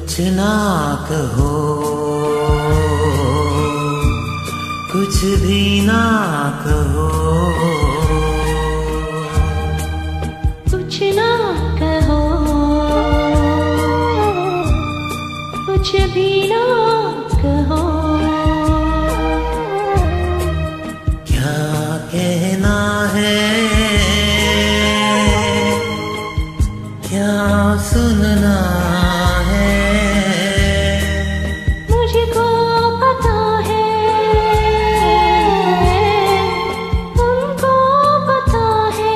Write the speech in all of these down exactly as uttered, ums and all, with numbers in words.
कुछ ना कहो, कुछ भी ना कहो, कुछ ना कहो, कुछ भी ना कहो। क्या कहना है, क्या सुनना है, मुझको पता है, तुमको पता है।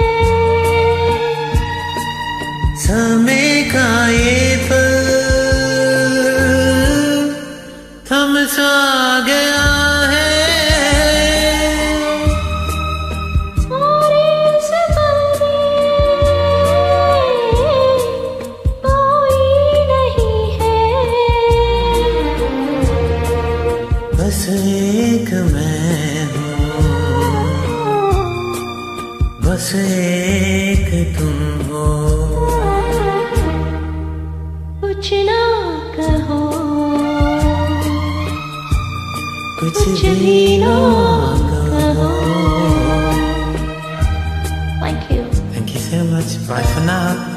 समय का ये पल थम सा गया है, और इस पल में कोई नहीं है। बस एक मैं हूँ, बस एक तुम हो। कुछ ना कहो, कुछ कुछ भी भी ना ना कहो। Thank you. Thank you so much. Bye for now.